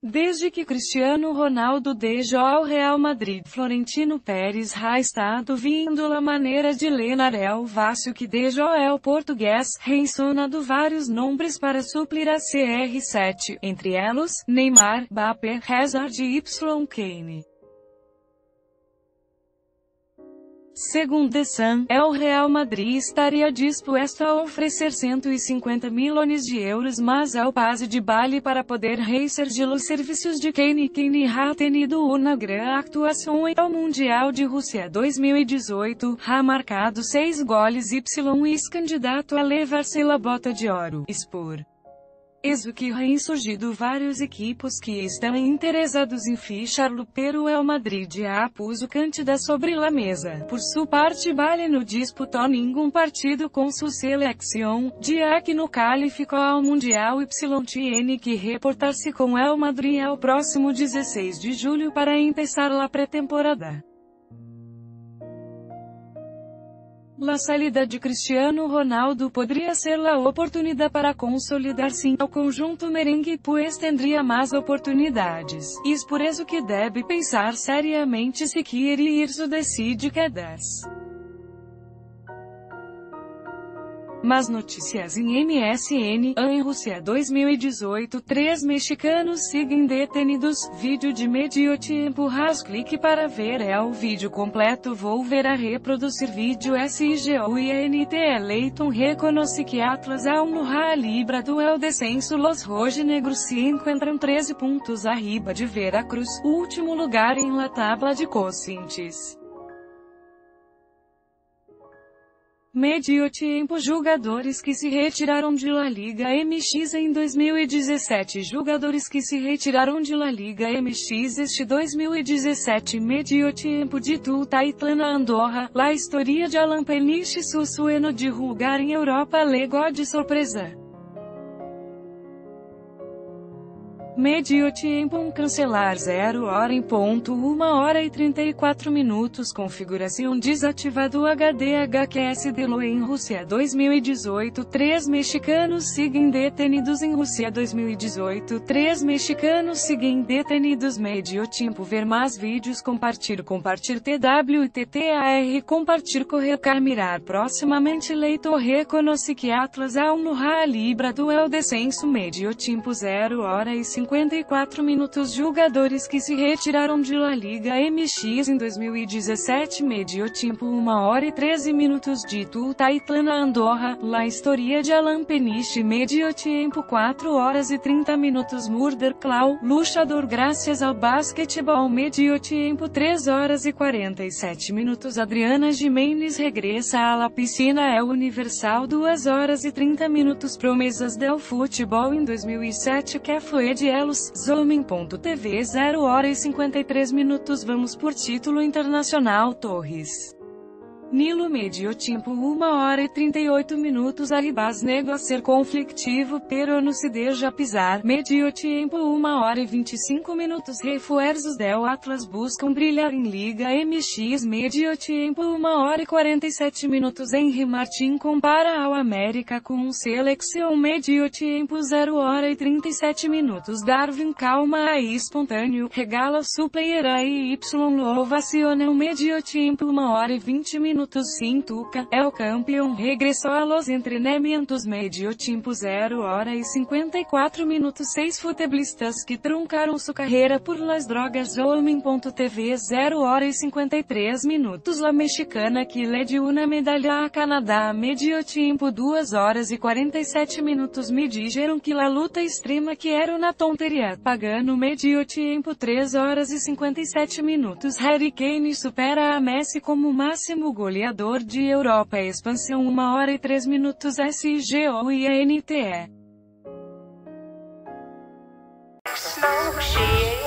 Desde que Cristiano Ronaldo deixou ao Real Madrid, Florentino Pérez ha estado vindo a maneira de lenar el Vasco que deixou el português, mencionado vários nomes para suplir a CR7, entre eles, Neymar, Mbappé, Hazard e Y. Kane. Segundo The Sun, o Real Madrid estaria disposto a oferecer 150 milhões de euros mais ao passe de Bale para poder receber os serviços de Kane. Kane ha tenido uma grande atuação ao Mundial de Rússia 2018, ha marcado 6 goles y candidato a levar-se a bota de ouro. Sport. Isso que ha insurgido vários equipos que estão interessados em fichá-lo, pero el Madrid ha pus o candidato sobre a mesa. Por sua parte, Bale não disputou nenhum partido com sua seleção, dia que no qualificou ao Mundial y tiene que reportar-se com el Madrid ao próximo 16 de julho para empezar a pré-temporada. A saída de Cristiano Ronaldo poderia ser a oportunidade para consolidar-se ao conjunto merengue, pois tendria mais oportunidades. E por isso que deve pensar seriamente se quer ir se decide quedas. Mas notícias em MSN, em Rússia 2018, 3 mexicanos seguem detenidos, vídeo de medio tiempo clique para ver o vídeo completo. Vou ver a reproduzir vídeo SIGOINT Leighton reconoce que Atlas aún ha librado el descenso. Los rojinegros se encontram 13 pontos arriba de Veracruz, último lugar em la tabla de cocientes. Medio tiempo. Jogadores que se retiraram de La Liga MX em 2017. Jogadores que se retiraram de La Liga MX este 2017. Medio tiempo de Taitlana Andorra. La historia de Alan Peniche sueno de lugar em Europa legou de surpresa. Medio tiempo. Cancelar 0 hora em ponto 1 hora e 34 minutos. Configuração desativado HDHQS Delo em Rússia 2018. 3 mexicanos seguem detenidos em Rússia 2018. 3 mexicanos seguem detenidos. Medio tiempo. Ver mais vídeos. Compartilhar TWITTAR. Compartilhar correr mirar. Proximamente Leitor reconoce que Atlas aún ha librado el descenso. Medio tiempo. 0 hora e 54 minutos. Jogadores que se retiraram de La Liga MX em 2017. Medio tiempo. 1 hora e 13 minutos de Taitlana Andorra. La historia de Alan Peniche. Medio tiempo. 4 horas e 30 minutos. Murder Claw, luchador graças ao basquetebol. Medio tiempo. 3 horas e 47 minutos. Adriana Jimenez regressa à la piscina El Universal. 2 horas e 30 minutos. Promessas del futebol em 2007. Que foi de Elos, Zooming.tv. 0 hora e 53 minutos. Vamos por título internacional. Torres Nilo. Medio tiempo. 1 hora e 38 minutos. Arribas nego a ser conflictivo, pero no se deja pisar. Medio tiempo. 1 hora e 25 minutos. Refuerzos del Atlas buscam brilhar em Liga MX. Medio tiempo. 1 hora e 47 minutos. Henry Martin compara ao América com seleção. Medio tiempo. 0 hora e 37 minutos. Darwin calma aí espontâneo, regala su player aí y ovaciona. Medio tiempo. 1 hora e 20 minutos. Cintuca, el campeão, regressou a los entrenamientos. Medio tiempo. 0 hora e 54 minutos. 6 futebolistas que truncaram sua carreira por las drogas. Zooming.tv. 0 hora e 53 minutos. La mexicana que le dio una medalha a Canadá. Medio tiempo. 2 horas e 47 minutos. Me dijeron que la luta extrema que era uma tonteria. Pagano. Medio tiempo. 3 horas e 57 minutos. Harry Kane supera a Messi como máximo goleador de Europa. Expansão. 1 hora e 3 minutos. SIGOINTE